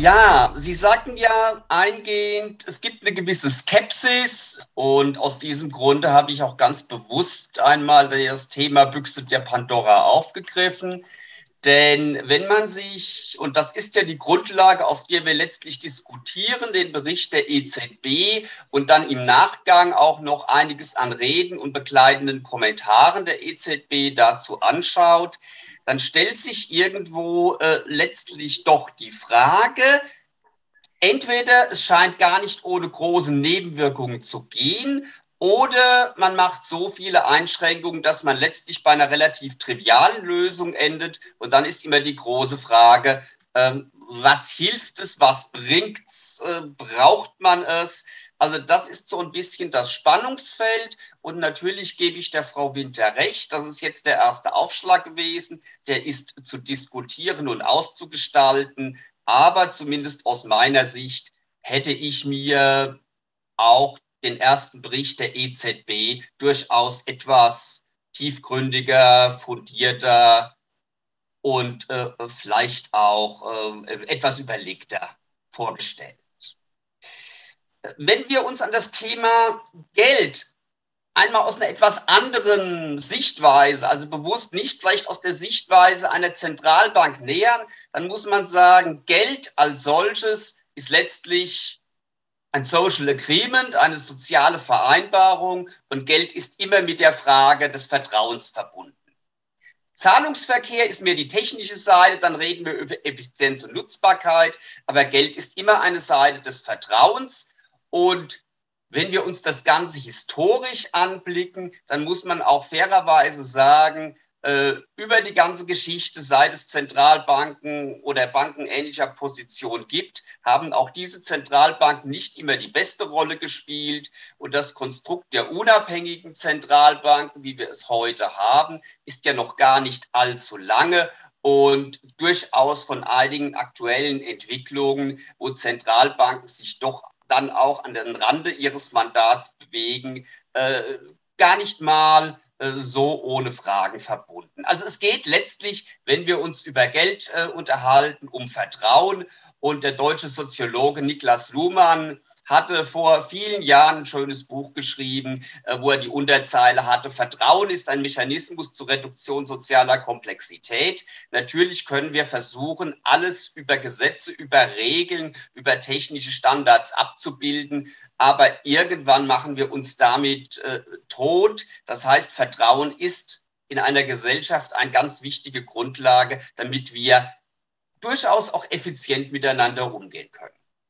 Ja, Sie sagten ja eingehend, es gibt eine gewisse Skepsis und aus diesem Grunde habe ich auch ganz bewusst einmal das Thema Büchse der Pandora aufgegriffen. Denn wenn man sich, und das ist ja die Grundlage, auf der wir letztlich diskutieren, den Bericht der EZB und dann im Nachgang auch noch einiges an Reden und begleitenden Kommentaren der EZB dazu anschaut, dann stellt sich irgendwo letztlich doch die Frage, entweder es scheint gar nicht ohne große Nebenwirkungen zu gehen, oder man macht so viele Einschränkungen, dass man letztlich bei einer relativ trivialen Lösung endet. Und dann ist immer die große Frage, was hilft es, was bringt es, braucht man es? Also das ist so ein bisschen das Spannungsfeld. Und natürlich gebe ich der Frau Winter recht, das ist jetzt der erste Aufschlag gewesen, der ist zu diskutieren und auszugestalten. Aber zumindest aus meiner Sicht hätte ich mir auch den ersten Bericht der EZB durchaus etwas tiefgründiger, fundierter und vielleicht auch etwas überlegter vorgestellt. Wenn wir uns an das Thema Geld einmal aus einer etwas anderen Sichtweise, also bewusst nicht vielleicht aus der Sichtweise einer Zentralbank nähern, dann muss man sagen, Geld als solches ist letztlich ein Social Agreement, eine soziale Vereinbarung, und Geld ist immer mit der Frage des Vertrauens verbunden. Zahlungsverkehr ist mehr die technische Seite, dann reden wir über Effizienz und Nutzbarkeit, aber Geld ist immer eine Seite des Vertrauens. Und wenn wir uns das Ganze historisch anblicken, dann muss man auch fairerweise sagen, über die ganze Geschichte, seit es Zentralbanken oder Banken ähnlicher Position gibt, haben auch diese Zentralbanken nicht immer die beste Rolle gespielt. Und das Konstrukt der unabhängigen Zentralbanken, wie wir es heute haben, ist ja noch gar nicht allzu lange und durchaus von einigen aktuellen Entwicklungen, wo Zentralbanken sich doch dann auch an den Rande ihres Mandats bewegen, gar nicht mal so ohne Fragen verbunden. Also es geht letztlich, wenn wir uns über Geld unterhalten, um Vertrauen. Und der deutsche Soziologe Niklas Luhmann hatte vor vielen Jahren ein schönes Buch geschrieben, wo er die Unterzeile hatte: Vertrauen ist ein Mechanismus zur Reduktion sozialer Komplexität. Natürlich können wir versuchen, alles über Gesetze, über Regeln, über technische Standards abzubilden, aber irgendwann machen wir uns damit tot. Das heißt, Vertrauen ist in einer Gesellschaft eine ganz wichtige Grundlage, damit wir durchaus auch effizient miteinander umgehen können.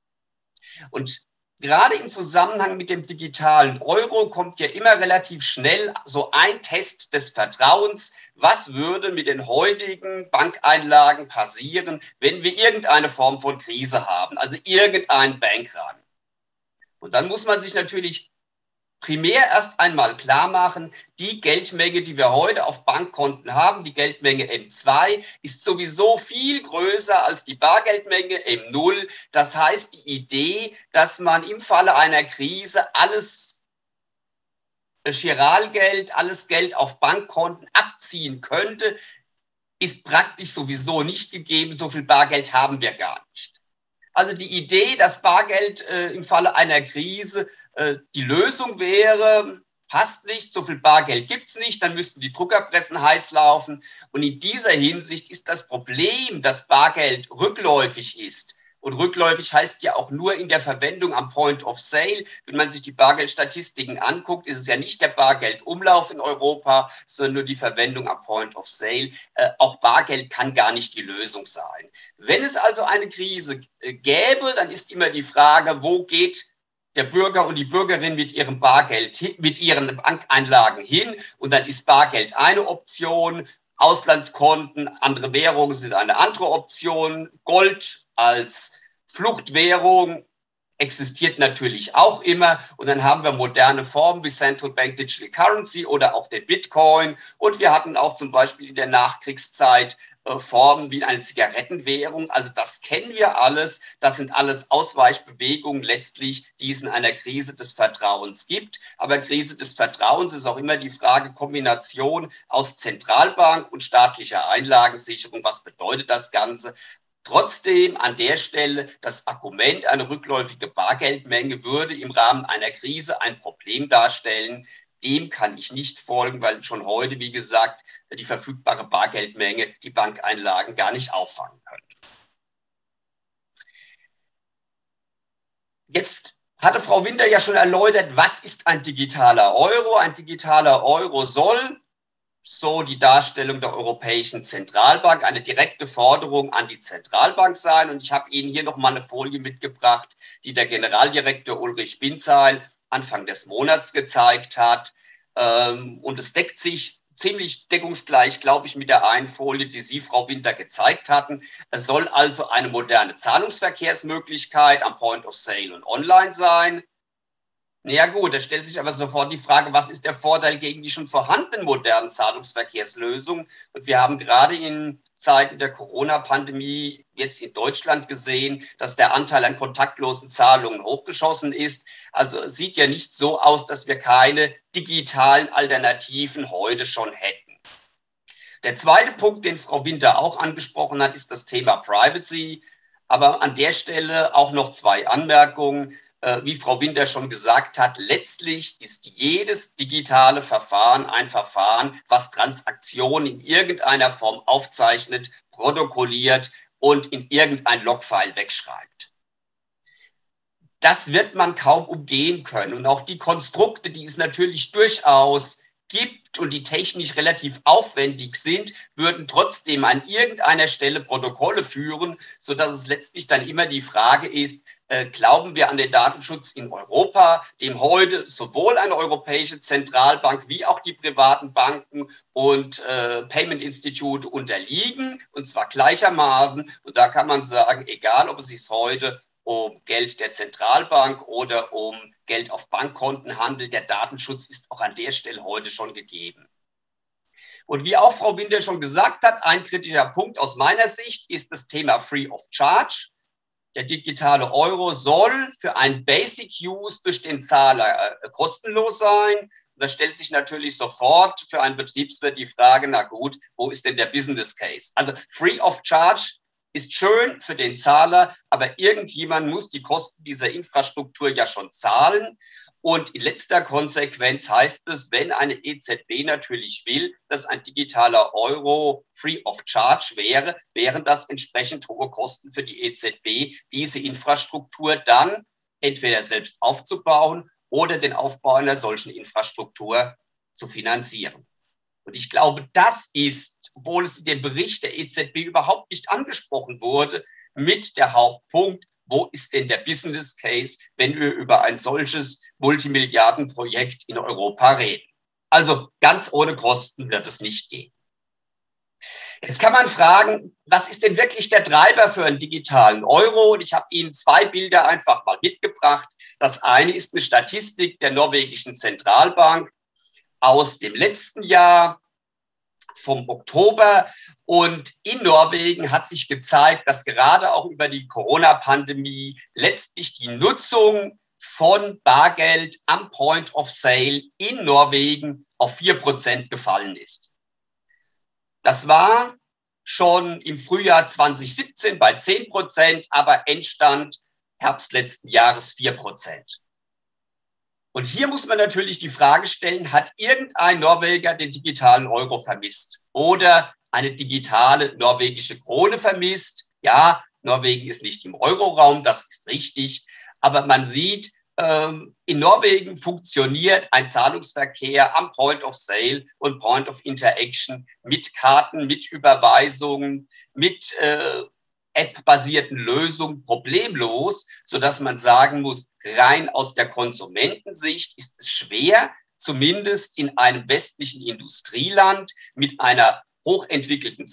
Und gerade im Zusammenhang mit dem digitalen Euro kommt ja immer relativ schnell so ein Test des Vertrauens. Was würde mit den heutigen Bankeinlagen passieren, wenn wir irgendeine Form von Krise haben, also irgendein Bankrun? Und dann muss man sich natürlich primär erst einmal klar machen, die Geldmenge, die wir heute auf Bankkonten haben, die Geldmenge M2, ist sowieso viel größer als die Bargeldmenge M0. Das heißt, die Idee, dass man im Falle einer Krise alles Giralgeld, alles Geld auf Bankkonten abziehen könnte, ist praktisch sowieso nicht gegeben. So viel Bargeld haben wir gar nicht. Also die Idee, dass Bargeld im Falle einer Krise die Lösung wäre, passt nicht, so viel Bargeld gibt es nicht, dann müssten die Druckerpressen heiß laufen. Und in dieser Hinsicht ist das Problem, dass Bargeld rückläufig ist. Und rückläufig heißt ja auch nur in der Verwendung am Point of Sale. Wenn man sich die Bargeldstatistiken anguckt, ist es ja nicht der Bargeldumlauf in Europa, sondern nur die Verwendung am Point of Sale. Auch Bargeld kann gar nicht die Lösung sein. Wenn es also eine Krise gäbe, dann ist immer die Frage, wo geht der Bürger und die Bürgerin mit ihrem Bargeld, mit ihren Bankeinlagen hin? Und dann ist Bargeld eine Option, Auslandskonten, andere Währungen sind eine andere Option, Gold als Fluchtwährung existiert natürlich auch immer. Und dann haben wir moderne Formen wie Central Bank Digital Currency oder auch der Bitcoin. Und wir hatten auch zum Beispiel in der Nachkriegszeit Formen wie eine Zigarettenwährung. Also das kennen wir alles. Das sind alles Ausweichbewegungen letztlich, die es in einer Krise des Vertrauens gibt. Aber Krise des Vertrauens ist auch immer die Frage Kombination aus Zentralbank und staatlicher Einlagensicherung. Was bedeutet das Ganze? Trotzdem an der Stelle das Argument, eine rückläufige Bargeldmenge würde im Rahmen einer Krise ein Problem darstellen, dem kann ich nicht folgen, weil schon heute, wie gesagt, die verfügbare Bargeldmenge die Bankeinlagen gar nicht auffangen könnte. Jetzt hatte Frau Winter ja schon erläutert, was ist ein digitaler Euro? Ein digitaler Euro soll, so die Darstellung der Europäischen Zentralbank, eine direkte Forderung an die Zentralbank sein. Und ich habe Ihnen hier nochmal eine Folie mitgebracht, die der Generaldirektor Ulrich Binzeil Anfang des Monats gezeigt hat. Und es deckt sich ziemlich deckungsgleich, glaube ich, mit der einen Folie, die Sie, Frau Winter, gezeigt hatten. Es soll also eine moderne Zahlungsverkehrsmöglichkeit am Point of Sale und online sein. Ja gut, da stellt sich aber sofort die Frage, was ist der Vorteil gegen die schon vorhandenen modernen Zahlungsverkehrslösungen? Und wir haben gerade in Zeiten der Corona-Pandemie jetzt in Deutschland gesehen, dass der Anteil an kontaktlosen Zahlungen hochgeschossen ist. Also es sieht ja nicht so aus, dass wir keine digitalen Alternativen heute schon hätten. Der zweite Punkt, den Frau Winter auch angesprochen hat, ist das Thema Privacy. Aber an der Stelle auch noch zwei Anmerkungen. Wie Frau Winter schon gesagt hat, letztlich ist jedes digitale Verfahren ein Verfahren, was Transaktionen in irgendeiner Form aufzeichnet, protokolliert und in irgendein Logfile wegschreibt. Das wird man kaum umgehen können. Und auch die Konstrukte, die es natürlich durchaus gibt und die technisch relativ aufwendig sind, würden trotzdem an irgendeiner Stelle Protokolle führen, sodass es letztlich dann immer die Frage ist, glauben wir an den Datenschutz in Europa, dem heute sowohl eine europäische Zentralbank wie auch die privaten Banken und Payment-Institute unterliegen, und zwar gleichermaßen. Und da kann man sagen, egal ob es sich heute um Geld der Zentralbank oder um Geld auf Bankkonten handelt, der Datenschutz ist auch an der Stelle heute schon gegeben. Und wie auch Frau Winter schon gesagt hat, ein kritischer Punkt aus meiner Sicht ist das Thema Free of Charge. Der digitale Euro soll für einen Basic Use durch den Zahler kostenlos sein. Und da stellt sich natürlich sofort für einen Betriebswirt die Frage, na gut, wo ist denn der Business Case? Also Free of Charge ist schön für den Zahler, aber irgendjemand muss die Kosten dieser Infrastruktur ja schon zahlen. Und in letzter Konsequenz heißt es, wenn eine EZB natürlich will, dass ein digitaler Euro free of charge wäre, wären das entsprechend hohe Kosten für die EZB, diese Infrastruktur dann entweder selbst aufzubauen oder den Aufbau einer solchen Infrastruktur zu finanzieren. Und ich glaube, das ist, obwohl es in dem Bericht der EZB überhaupt nicht angesprochen wurde, mit der Hauptpunkt, wo ist denn der Business Case, wenn wir über ein solches Multimilliardenprojekt in Europa reden? Also ganz ohne Kosten wird es nicht gehen. Jetzt kann man fragen, was ist denn wirklich der Treiber für einen digitalen Euro? Und ich habe Ihnen zwei Bilder einfach mal mitgebracht. Das eine ist eine Statistik der norwegischen Zentralbank aus dem letzten Jahr, vom Oktober. Und in Norwegen hat sich gezeigt, dass gerade auch über die Corona-Pandemie letztlich die Nutzung von Bargeld am Point of Sale in Norwegen auf 4% gefallen ist. Das war schon im Frühjahr 2017 bei 10%, aber Endstand Herbst letzten Jahres 4%. Und hier muss man natürlich die Frage stellen, hat irgendein Norweger den digitalen Euro vermisst oder eine digitale norwegische Krone vermisst? Ja, Norwegen ist nicht im Euroraum, das ist richtig. Aber man sieht, in Norwegen funktioniert ein Zahlungsverkehr am Point of Sale und Point of Interaction mit Karten, mit Überweisungen, mit App-basierten Lösungen problemlos, sodass man sagen muss, rein aus der Konsumentensicht ist es schwer, zumindest in einem westlichen Industrieland mit einer hochentwickelten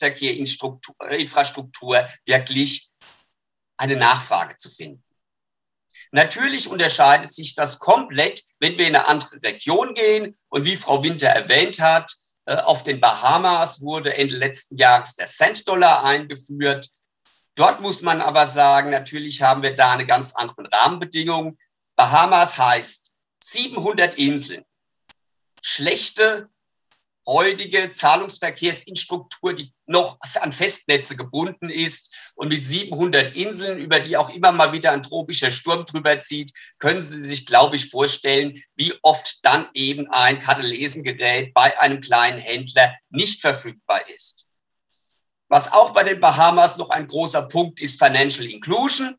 Zahlungsverkehrinfrastruktur wirklich eine Nachfrage zu finden. Natürlich unterscheidet sich das komplett, wenn wir in eine andere Region gehen. Und wie Frau Winter erwähnt hat, auf den Bahamas wurde Ende letzten Jahres der Cent-Dollar eingeführt. Dort muss man aber sagen, natürlich haben wir da eine ganz andere Rahmenbedingung. Bahamas heißt 700 Inseln, schlechte heutige Zahlungsverkehrsinfrastruktur, die noch an Festnetze gebunden ist und mit 700 Inseln, über die auch immer mal wieder ein tropischer Sturm drüber zieht, können Sie sich, glaube ich, vorstellen, wie oft dann eben ein Kartelesengerät bei einem kleinen Händler nicht verfügbar ist. Was auch bei den Bahamas noch ein großer Punkt ist, Financial Inclusion.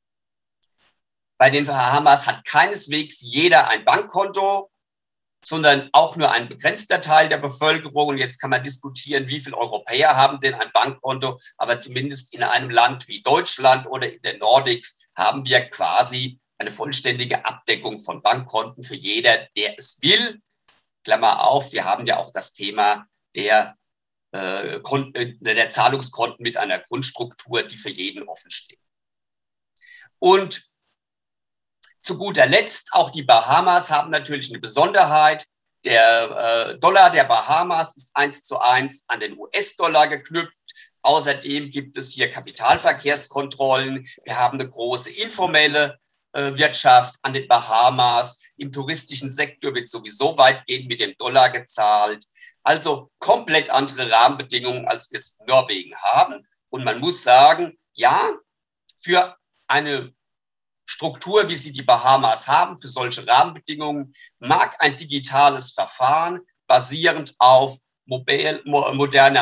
Bei den Bahamas hat keineswegs jeder ein Bankkonto, sondern auch nur ein begrenzter Teil der Bevölkerung. Und jetzt kann man diskutieren, wie viele Europäer haben denn ein Bankkonto. Aber zumindest in einem Land wie Deutschland oder in den Nordics haben wir quasi eine vollständige Abdeckung von Bankkonten für jeder, der es will. Klammer auf, wir haben ja auch das Thema der Zahlungskonten mit einer Grundstruktur, die für jeden offen steht. Und zu guter Letzt, auch die Bahamas haben natürlich eine Besonderheit. Der Dollar der Bahamas ist 1:1 an den US-Dollar geknüpft. Außerdem gibt es hier Kapitalverkehrskontrollen. Wir haben eine große informelle Wirtschaft an den Bahamas. Im touristischen Sektor wird sowieso weitgehend mit dem Dollar gezahlt. Also komplett andere Rahmenbedingungen, als wir es in Norwegen haben. Und man muss sagen, ja, für eine Struktur, wie sie die Bahamas haben, für solche Rahmenbedingungen, mag ein digitales Verfahren basierend auf moderner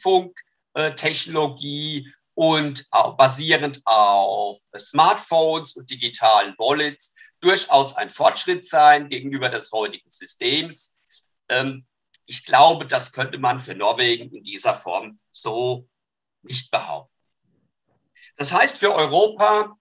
Mobilfunktechnologie und auch basierend auf Smartphones und digitalen Wallets durchaus ein Fortschritt sein gegenüber des heutigen Systems. Ich glaube, das könnte man für Norwegen in dieser Form so nicht behaupten. Das heißt, für Europa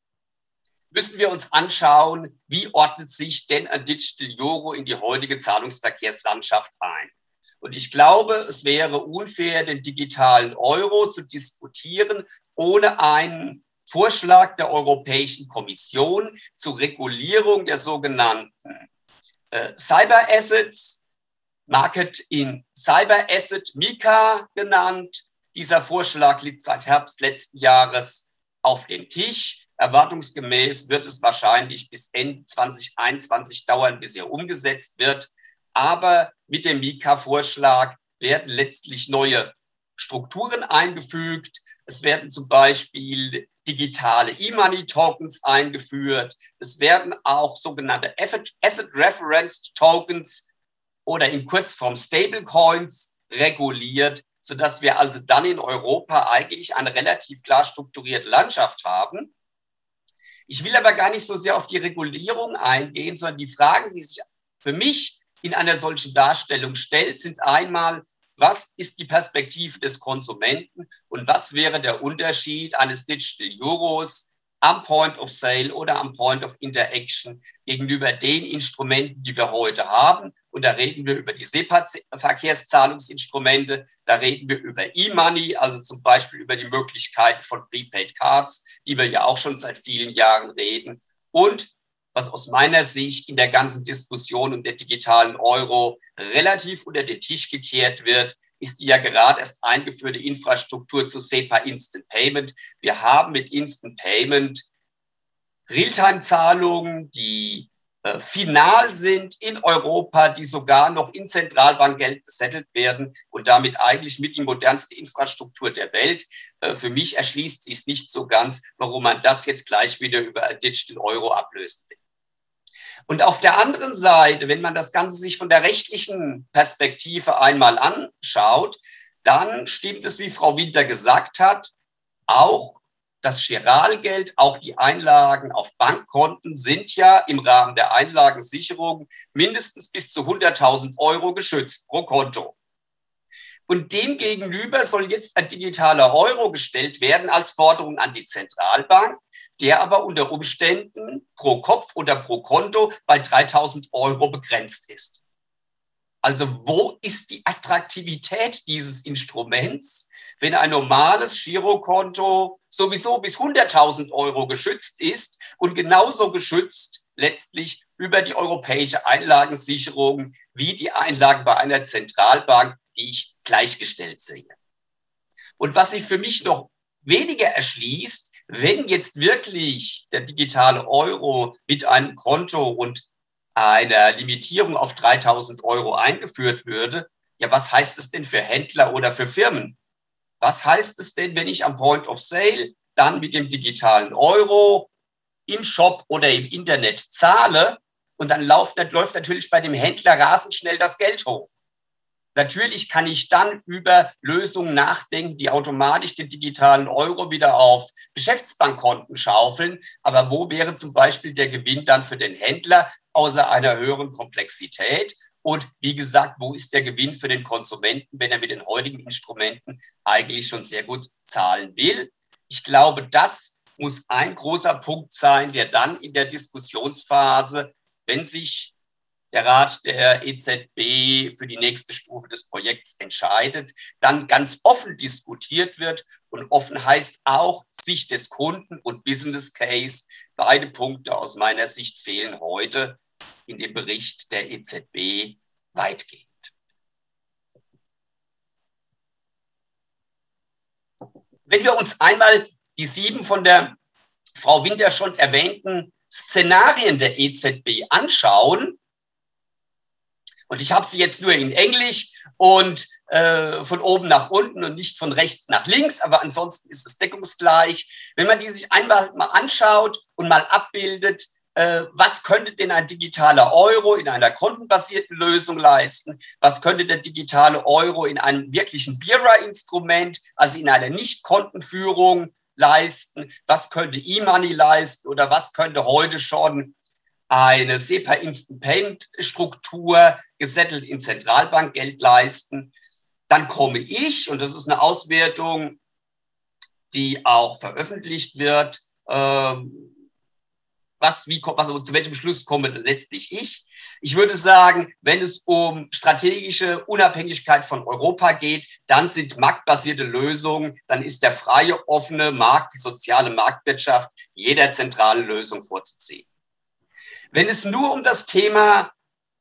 müssen wir uns anschauen, wie ordnet sich denn ein Digital Euro in die heutige Zahlungsverkehrslandschaft ein. Und ich glaube, es wäre unfair, den digitalen Euro zu diskutieren, ohne einen Vorschlag der Europäischen Kommission zur Regulierung der sogenannten Cyber Assets, Market in Cyber Asset, MiCA genannt. Dieser Vorschlag liegt seit Herbst letzten Jahres auf dem Tisch. Erwartungsgemäß wird es wahrscheinlich bis Ende 2021 dauern, bis er umgesetzt wird. Aber mit dem MiCA-Vorschlag werden letztlich neue Strukturen eingefügt. Es werden zum Beispiel digitale E-Money-Tokens eingeführt. Es werden auch sogenannte Asset-Referenced Tokens oder in Kurzform Stablecoins reguliert, sodass wir also dann in Europa eigentlich eine relativ klar strukturierte Landschaft haben. Ich will aber gar nicht so sehr auf die Regulierung eingehen, sondern die Fragen, die sich für mich in einer solchen Darstellung stellt, sind einmal, was ist die Perspektive des Konsumenten und was wäre der Unterschied eines Digital Euros am Point of Sale oder am Point of Interaction gegenüber den Instrumenten, die wir heute haben. Und da reden wir über die SEPA-Verkehrszahlungsinstrumente, da reden wir über E-Money, also zum Beispiel über die Möglichkeiten von Prepaid Cards, die wir ja auch schon seit vielen Jahren reden. Und was aus meiner Sicht in der ganzen Diskussion um den digitalen Euro relativ unter den Tisch gekehrt wird, ist die ja gerade erst eingeführte Infrastruktur zu SEPA Instant Payment. Wir haben mit Instant Payment Realtime-Zahlungen, die final sind in Europa, die sogar noch in Zentralbankgeld gesettelt werden und damit eigentlich mit die modernste Infrastruktur der Welt. Für mich erschließt sich es nicht so ganz, warum man das jetzt gleich wieder über ein Digital Euro ablösen will. Und auf der anderen Seite, wenn man das Ganze sich von der rechtlichen Perspektive einmal anschaut, dann stimmt es, wie Frau Winter gesagt hat, auch das Giralgeld, auch die Einlagen auf Bankkonten sind ja im Rahmen der Einlagensicherung mindestens bis zu 100.000 € geschützt pro Konto. Und demgegenüber soll jetzt ein digitaler Euro gestellt werden als Forderung an die Zentralbank, der aber unter Umständen pro Kopf oder pro Konto bei 3.000 € begrenzt ist. Also wo ist die Attraktivität dieses Instruments, wenn ein normales Girokonto sowieso bis 100.000 € geschützt ist und genauso geschützt letztlich über die europäische Einlagensicherung wie die Einlagen bei einer Zentralbank, die ich gleichgestellt sehe. Und was sich für mich noch weniger erschließt, wenn jetzt wirklich der digitale Euro mit einem Konto und einer Limitierung auf 3.000 € eingeführt würde, Ja, was heißt es denn für Händler oder für Firmen? Was heißt es denn, wenn ich am Point of Sale dann mit dem digitalen Euro im Shop oder im Internet zahle und dann läuft natürlich bei dem Händler rasend schnell das Geld hoch. Natürlich kann ich dann über Lösungen nachdenken, die automatisch den digitalen Euro wieder auf Geschäftsbankkonten schaufeln. Aber wo wäre zum Beispiel der Gewinn dann für den Händler außer einer höheren Komplexität? Und wie gesagt, wo ist der Gewinn für den Konsumenten, wenn er mit den heutigen Instrumenten eigentlich schon sehr gut zahlen will? Ich glaube, das muss ein großer Punkt sein, der dann in der Diskussionsphase, wenn sich der Rat der EZB für die nächste Stufe des Projekts entscheidet, dann ganz offen diskutiert wird. Und offen heißt auch Sicht des Kunden und Business Case. Beide Punkte aus meiner Sicht fehlen heute in dem Bericht der EZB weitgehend. Wenn wir uns einmal die 7 von der Frau Winter schon erwähnten Szenarien der EZB anschauen, und ich habe sie jetzt nur in Englisch und von oben nach unten und nicht von rechts nach links, aber ansonsten ist es deckungsgleich. Wenn man die sich einmal mal anschaut und mal abbildet, was könnte denn ein digitaler Euro in einer kontenbasierten Lösung leisten? Was könnte der digitale Euro in einem wirklichen BIRA-Instrument, also in einer Nicht-Kontenführung leisten? Was könnte E-Money leisten oder was könnte heute schon eine SEPA Instant Payment Struktur gesettelt in Zentralbankgeld leisten? Dann komme ich, und das ist eine Auswertung, die auch veröffentlicht wird, zu welchem Schluss komme letztlich ich? Ich würde sagen, wenn es um strategische Unabhängigkeit von Europa geht, dann sind marktbasierte Lösungen, dann ist der freie, offene Markt, die soziale Marktwirtschaft jeder zentralen Lösung vorzuziehen. Wenn es nur um das Thema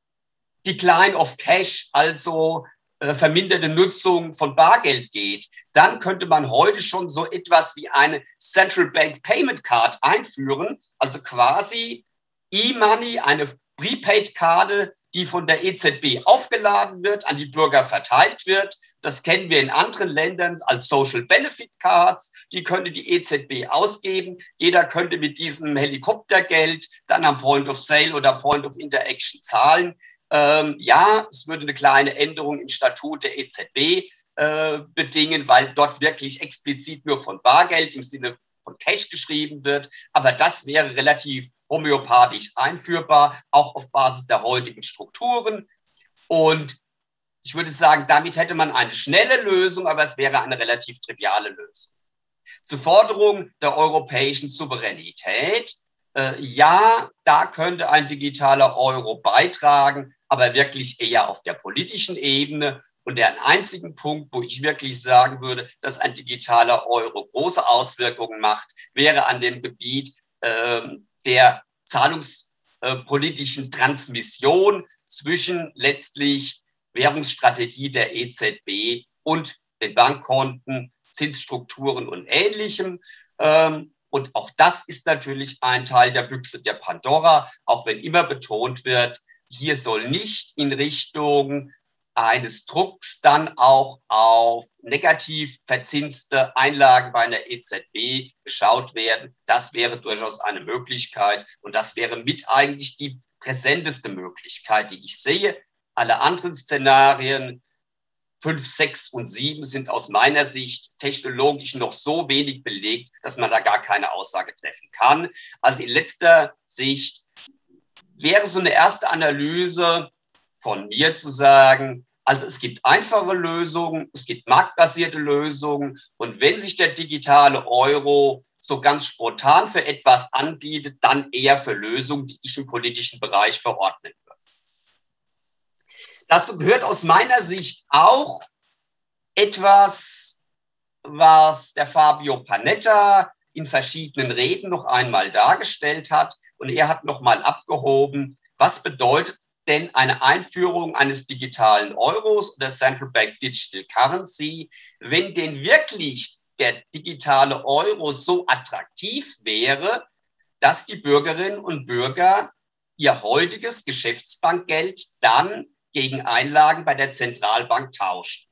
Decline of Cash, also verminderte Nutzung von Bargeld geht, dann könnte man heute schon so etwas wie eine Central Bank Payment Card einführen, also quasi E-Money, eine Prepaid-Karte, die von der EZB aufgeladen wird, an die Bürger verteilt wird. Das kennen wir in anderen Ländern als Social Benefit Cards. Die könnte die EZB ausgeben. Jeder könnte mit diesem Helikoptergeld dann am Point of Sale oder Point of Interaction zahlen. Ja, es würde eine kleine Änderung im Statut der EZB bedingen, weil dort wirklich explizit nur von Bargeld im Sinne von Cash geschrieben wird. Aber das wäre relativ homöopathisch einführbar, auch auf Basis der heutigen Strukturen. Und ich würde sagen, damit hätte man eine schnelle Lösung, aber es wäre eine relativ triviale Lösung. Zur Forderung der europäischen Souveränität. Ja, da könnte ein digitaler Euro beitragen, aber wirklich eher auf der politischen Ebene. Und der einzige Punkt, wo ich wirklich sagen würde, dass ein digitaler Euro große Auswirkungen macht, wäre an dem Gebiet der zahlungspolitischen Transmission zwischen letztlich Währungsstrategie der EZB und den Bankkonten, Zinsstrukturen und Ähnlichem. Und auch das ist natürlich ein Teil der Büchse der Pandora, auch wenn immer betont wird, hier soll nicht in Richtung eines Drucks dann auch auf negativ verzinste Einlagen bei einer EZB geschaut werden. Das wäre durchaus eine Möglichkeit und das wäre mit eigentlich die präsenteste Möglichkeit, die ich sehe. Alle anderen Szenarien 5, 6 und 7 sind aus meiner Sicht technologisch noch so wenig belegt, dass man da gar keine Aussage treffen kann. Also in letzter Sicht wäre so eine erste Analyse von mir zu sagen, also es gibt einfache Lösungen, es gibt marktbasierte Lösungen und wenn sich der digitale Euro so ganz spontan für etwas anbietet, dann eher für Lösungen, die ich im politischen Bereich verordnen würde. Dazu gehört aus meiner Sicht auch etwas, was der Fabio Panetta in verschiedenen Reden noch einmal dargestellt hat. Und er hat noch mal abgehoben, was bedeutet denn eine Einführung eines digitalen Euros oder Central Bank Digital Currency, wenn denn wirklich der digitale Euro so attraktiv wäre, dass die Bürgerinnen und Bürger ihr heutiges Geschäftsbankgeld dann gegen Einlagen bei der Zentralbank tauschen.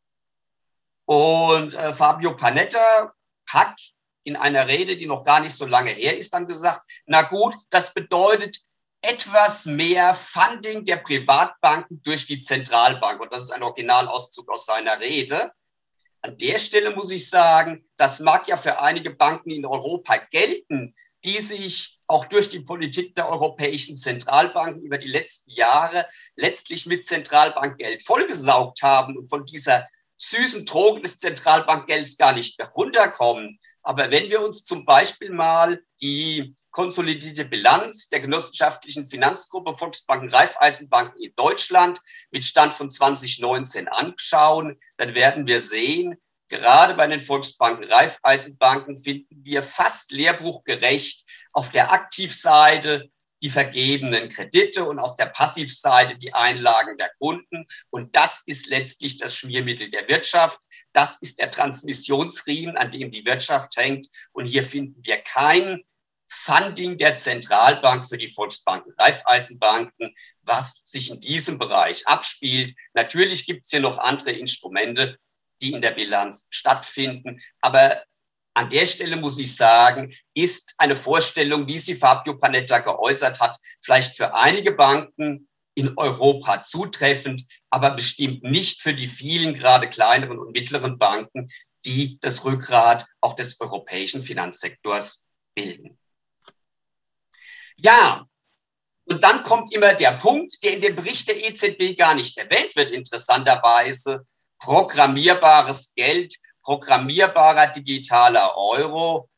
Und Fabio Panetta hat in einer Rede, die noch gar nicht so lange her ist, dann gesagt, na gut, das bedeutet etwas mehr Funding der Privatbanken durch die Zentralbank. Und das ist ein Originalauszug aus seiner Rede. An der Stelle muss ich sagen, das mag ja für einige Banken in Europa gelten, die sich auch durch die Politik der europäischen Zentralbanken über die letzten Jahre letztlich mit Zentralbankgeld vollgesaugt haben und von dieser süßen Droge des Zentralbankgelds gar nicht mehr runterkommen. Aber wenn wir uns zum Beispiel mal die konsolidierte Bilanz der genossenschaftlichen Finanzgruppe Volksbanken Raiffeisenbanken in Deutschland mit Stand von 2019 anschauen, dann werden wir sehen, gerade bei den Volksbanken Raiffeisenbanken finden wir fast lehrbuchgerecht auf der Aktivseite die vergebenen Kredite und auf der Passivseite die Einlagen der Kunden. Und das ist letztlich das Schmiermittel der Wirtschaft. Das ist der Transmissionsriemen, an dem die Wirtschaft hängt. Und hier finden wir kein Funding der Zentralbank für die Volksbanken, Raiffeisenbanken, was sich in diesem Bereich abspielt. Natürlich gibt es hier noch andere Instrumente, die in der Bilanz stattfinden. Aber an der Stelle muss ich sagen, ist eine Vorstellung, wie sie Fabio Panetta geäußert hat, vielleicht für einige Banken in Europa zutreffend, aber bestimmt nicht für die vielen, gerade kleineren und mittleren Banken, die das Rückgrat auch des europäischen Finanzsektors bilden. Ja, und dann kommt immer der Punkt, der in dem Bericht der EZB gar nicht erwähnt wird, interessanterweise, programmierbares Geld, programmierbarer digitaler Euro.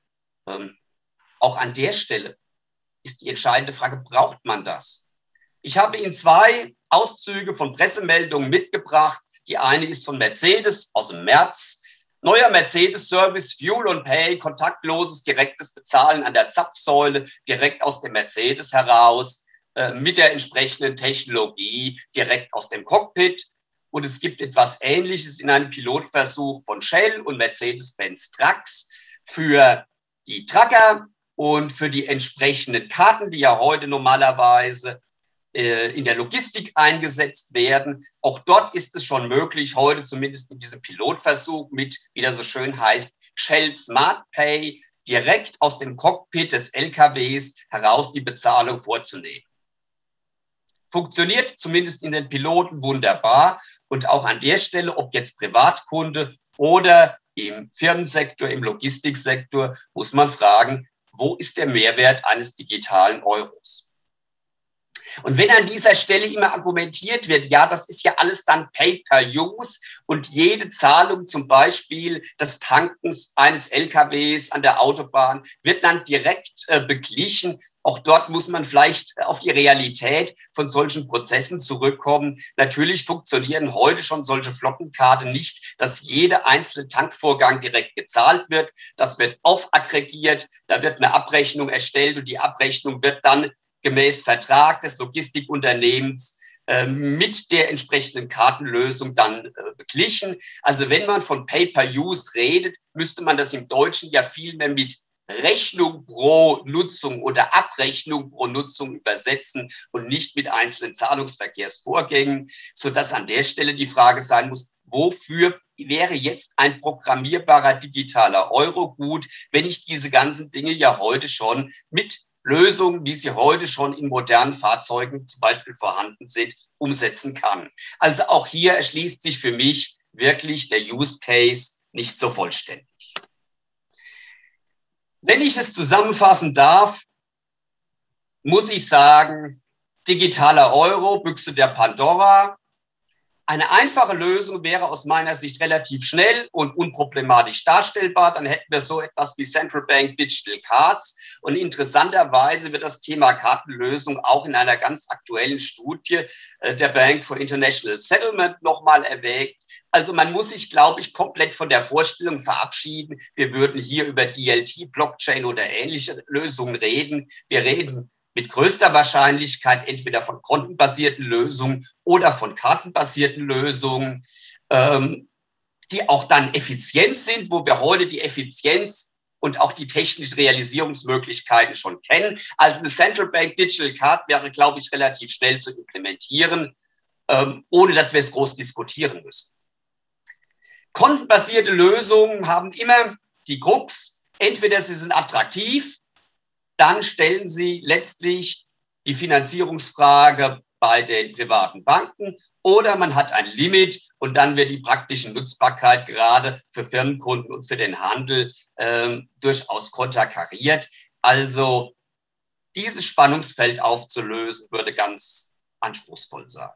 Auch an der Stelle ist die entscheidende Frage, braucht man das? Ich habe Ihnen zwei Auszüge von Pressemeldungen mitgebracht. Die eine ist von Mercedes aus dem März. Neuer Mercedes-Service, Fuel on Pay, kontaktloses, direktes Bezahlen an der Zapfsäule, direkt aus dem Mercedes heraus, mit der entsprechenden Technologie, direkt aus dem Cockpit. Und es gibt etwas Ähnliches in einem Pilotversuch von Shell und Mercedes-Benz Trucks für die Trucker und für die entsprechenden Karten, die ja heute normalerweise in der Logistik eingesetzt werden. Auch dort ist es schon möglich, heute zumindest in diesem Pilotversuch mit, wie das so schön heißt, Shell Smart Pay, direkt aus dem Cockpit des LKWs heraus die Bezahlung vorzunehmen. Funktioniert zumindest in den Piloten wunderbar. Und auch an der Stelle, ob jetzt Privatkunde oder im Firmensektor, im Logistiksektor, muss man fragen, wo ist der Mehrwert eines digitalen Euros? Und wenn an dieser Stelle immer argumentiert wird, ja, das ist ja alles dann Pay-per-Use und jede Zahlung zum Beispiel des Tankens eines LKWs an der Autobahn wird dann direkt beglichen. Auch dort muss man vielleicht auf die Realität von solchen Prozessen zurückkommen. Natürlich funktionieren heute schon solche Flottenkarten nicht, dass jeder einzelne Tankvorgang direkt gezahlt wird. Das wird aufaggregiert, da wird eine Abrechnung erstellt und die Abrechnung wird dann gemäß Vertrag des Logistikunternehmens mit der entsprechenden Kartenlösung dann beglichen. Also wenn man von Pay-per-Use redet, müsste man das im Deutschen ja vielmehr mit Rechnung pro Nutzung oder Abrechnung pro Nutzung übersetzen und nicht mit einzelnen Zahlungsverkehrsvorgängen, sodass an der Stelle die Frage sein muss, wofür wäre jetzt ein programmierbarer digitaler Euro gut, wenn ich diese ganzen Dinge ja heute schon mit Lösungen, wie sie heute schon in modernen Fahrzeugen zum Beispiel vorhanden sind, umsetzen kann. Also auch hier erschließt sich für mich wirklich der Use Case nicht so vollständig. Wenn ich es zusammenfassen darf, muss ich sagen, digitaler Euro, Büchse der Pandora. Eine einfache Lösung wäre aus meiner Sicht relativ schnell und unproblematisch darstellbar. Dann hätten wir so etwas wie Central Bank Digital Cards. Und interessanterweise wird das Thema Kartenlösung auch in einer ganz aktuellen Studie der Bank for International Settlement nochmal erwägt. Also man muss sich, glaube ich, komplett von der Vorstellung verabschieden, wir würden hier über DLT, Blockchain oder ähnliche Lösungen reden. Wir reden mit größter Wahrscheinlichkeit entweder von kontenbasierten Lösungen oder von kartenbasierten Lösungen, die auch dann effizient sind, wo wir heute die Effizienz und auch die technischen Realisierungsmöglichkeiten schon kennen. Also eine Central Bank Digital Card wäre, glaube ich, relativ schnell zu implementieren. ohne dass wir es groß diskutieren müssen. Kontenbasierte Lösungen haben immer die Krux, entweder sie sind attraktiv, dann stellen sie letztlich die Finanzierungsfrage bei den privaten Banken, oder man hat ein Limit und dann wird die praktische Nutzbarkeit gerade für Firmenkunden und für den Handel durchaus konterkariert. Also dieses Spannungsfeld aufzulösen, würde ganz anspruchsvoll sein.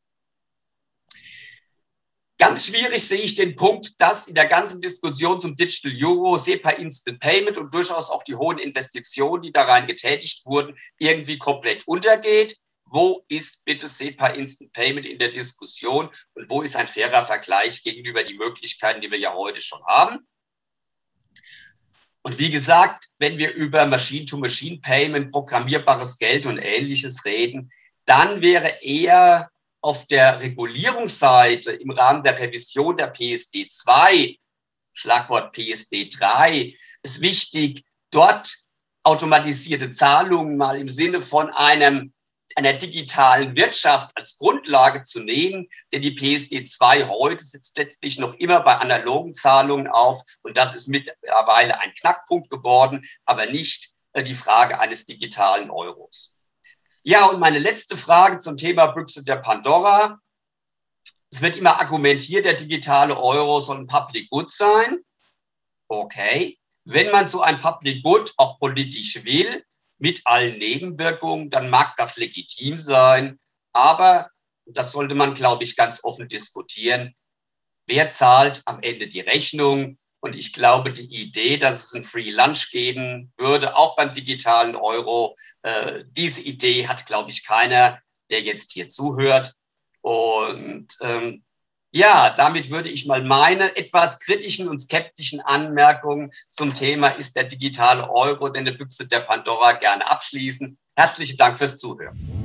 Ganz schwierig sehe ich den Punkt, dass in der ganzen Diskussion zum Digital Euro, SEPA Instant Payment und durchaus auch die hohen Investitionen, die da rein getätigt wurden, irgendwie komplett untergeht. Wo ist bitte SEPA Instant Payment in der Diskussion und wo ist ein fairer Vergleich gegenüber die Möglichkeiten, die wir ja heute schon haben? Und wie gesagt, wenn wir über Machine-to-Machine-Payment, programmierbares Geld und Ähnliches reden, dann wäre eher auf der Regulierungsseite im Rahmen der Revision der PSD2, Schlagwort PSD3, ist wichtig, dort automatisierte Zahlungen mal im Sinne von einer digitalen Wirtschaft als Grundlage zu nehmen, denn die PSD2 heute sitzt letztlich noch immer bei analogen Zahlungen auf und das ist mittlerweile ein Knackpunkt geworden, aber nicht die Frage eines digitalen Euros. Ja, und meine letzte Frage zum Thema Büchse der Pandora. Es wird immer argumentiert, der digitale Euro soll ein Public Good sein. Okay. Wenn man so ein Public Good auch politisch will, mit allen Nebenwirkungen, dann mag das legitim sein. Aber, das sollte man, glaube ich, ganz offen diskutieren, wer zahlt am Ende die Rechnung? Und ich glaube, die Idee, dass es ein Free Lunch geben würde, auch beim digitalen Euro, diese Idee hat, glaube ich, keiner, der jetzt hier zuhört. Und ja, damit würde ich mal meine etwas kritischen und skeptischen Anmerkungen zum Thema ist der digitale Euro denn eine Büchse der Pandora gerne abschließen. Herzlichen Dank fürs Zuhören.